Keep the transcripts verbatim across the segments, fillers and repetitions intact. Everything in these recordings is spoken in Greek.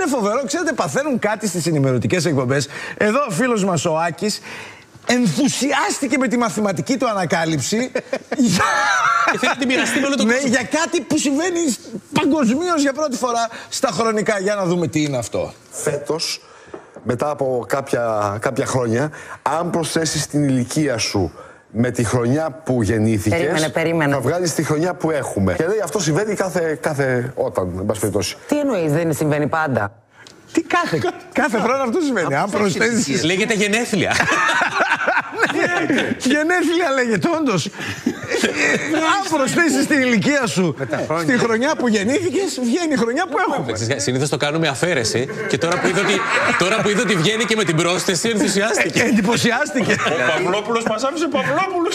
είναι φοβερό, ξέρετε, παθαίνουν κάτι στις ενημερωτικές εκπομπές. Εδώ ο φίλος μας ο Άκης ενθουσιάστηκε με τη μαθηματική του ανακάλυψη για... Και θέλει να την μοιραστεί με όλο τον κόσμο. Ναι, για κάτι που συμβαίνει παγκοσμίως για πρώτη φορά στα χρονικά. Για να δούμε τι είναι αυτό. Φέτος, μετά από κάποια, κάποια χρόνια, αν προσθέσεις την ηλικία σου με τη χρονιά που γεννήθηκες, περίμενε, περίμενε. θα βγάλεις τη χρονιά που έχουμε. Και λέει αυτό συμβαίνει κάθε, κάθε όταν, εν πάση περιπτώσει. Τι εννοείς, δεν συμβαίνει πάντα? Τι κάθε, κάθε χρόνο αυτό συμβαίνει. Αν προσθέσεις... Λέγεται γενέθλια. Γενέθλια λέγεται, όντως. Αν προσθέσεις την ηλικία σου στη χρονιά που γεννήθηκες, βγαίνει η χρονιά που έχουμε. Συνήθως το κάνουμε αφαίρεση και τώρα που είδε ότι, τώρα που είδε ότι βγαίνει και με την πρόσθεση, ενθουσιάστηκε. Εντυπωσιάστηκε. Ο Παυλόπουλος μας άφησε Παυλόπουλος.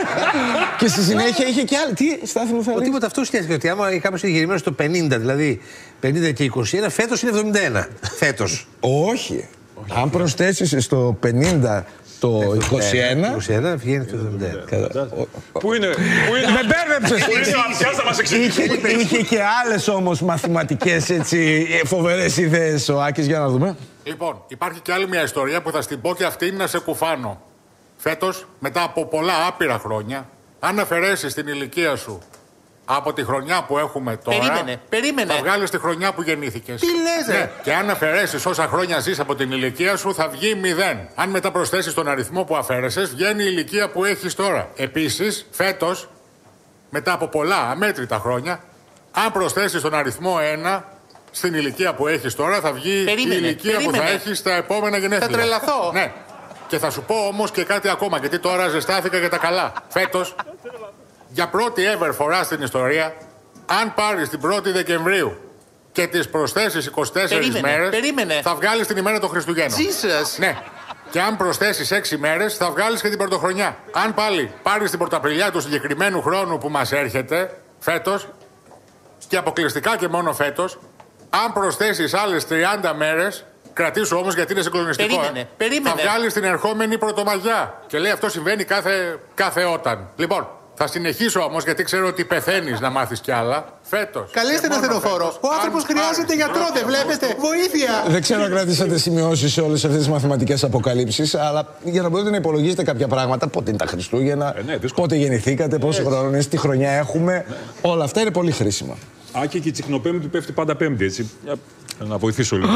Και στη συνέχεια είχε και άλλη. Τι, Στάθη μου, θέλει? Τίποτα, αυτό σκέφτηκε ότι άμα κάποιος είναι γεννημένος το πενήντα, δηλαδή πενήντα και είκοσι ένα, φέτος είναι εβδομήντα ένα. Φέτος. Όχι. Αν προσθέσεις στο πενήντα το είκοσι ένα. είκοσι ένα βγαίνει το εβδομήντα ένα. Πού είναι, πού είναι. Με μπέρδεψες. Πού είναι ο Απιάς να μας εξηγήσει. Είχε, είχε και άλλες όμως μαθηματικές έτσι φοβερές ιδέες ο Άκης, για να δούμε. Λοιπόν, υπάρχει και άλλη μια ιστορία που θα στην πω και αυτή είναι να σε κουφάνω. Φέτος, μετά από πολλά άπειρα χρόνια, αν αφαιρέσεις την ηλικία σου από τη χρονιά που έχουμε τώρα, Περίμενε, περίμενε. θα βγάλεις τη χρονιά που γεννήθηκες. Τι λες, ναι. Και αν αφαιρέσεις όσα χρόνια ζεις από την ηλικία σου, θα βγει μηδέν. Αν μετά προσθέσεις τον αριθμό που αφαίρεσες, βγαίνει η ηλικία που έχεις τώρα. Επίσης, φέτος, μετά από πολλά αμέτρητα χρόνια, αν προσθέσεις τον αριθμό ένα στην ηλικία που έχεις τώρα, θα βγει Περίμενε, η ηλικία περίμενε. που θα έχεις στα επόμενα γενέθλια. Θα τρελαθώ. Ναι. Και θα σου πω όμως και κάτι ακόμα, γιατί τώρα ζεστάθηκα για τα καλά. Φέτος, για πρώτη ever φορά στην ιστορία, αν πάρεις την πρώτη Δεκεμβρίου και τις προσθέσεις είκοσι τέσσερις Περίμενε, μέρες, περίμενε. θα βγάλεις την ημέρα των Χριστουγέννων. Jesus. Ναι. Και αν προσθέσεις έξι μέρες, θα βγάλεις και την Πρωτοχρονιά. Αν πάλι πάρεις την Πρωταπριλιά του συγκεκριμένου χρόνου που μας έρχεται, φέτος, και αποκλειστικά και μόνο φέτος, αν προσθέσεις άλλες τριάντα μέρες, κρατήσου όμως γιατί είναι συγκλονιστικό. Περίμενε, ε. περίμενε. Θα βγάλεις την ερχόμενη Πρωτομαγιά. Και λέει αυτό συμβαίνει κάθε, κάθε όταν. Λοιπόν, θα συνεχίσω όμως γιατί ξέρω ότι πεθαίνεις να μάθεις κι άλλα. Φέτος. Καλέστε ένα στενοφόρο. Ο άνθρωπος χρειάζεται γιατρό, δεν βλέπετε. Βοήθεια. Δεν ξέρω αν κρατήσατε σημειώσεις σε όλες αυτές τις μαθηματικές αποκαλύψεις, αλλά για να μπορείτε να υπολογίσετε κάποια πράγματα, πότε είναι τα Χριστούγεννα, Ε, ναι, πότε γεννηθήκατε, πόσο χρόνο είναι, τι χρονιά έχουμε, όλα αυτά είναι πολύ χρήσιμα. Άκη, και η Τσικνοπέμπτη πέφτει πάντα Πέμπτη, έτσι. Να βοηθήσω λίγο.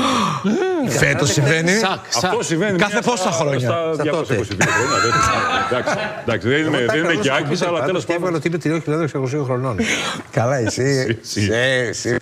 Φέτος συμβαίνει. Αυτό συμβαίνει. Κάθε μια πόσα στα- χρόνια. Στα διακόσια είκοσι δύο χρόνια. δεν- Εντάξει, εντάξει, δεν είμαι- δεν είμαι και Άκης, αλλά τέλος πάντων. Έβαλε ότι είναι τριών χιλιάδων εξακοσίων χρονών. Καλά, εσύ. Εσύ. εσύ.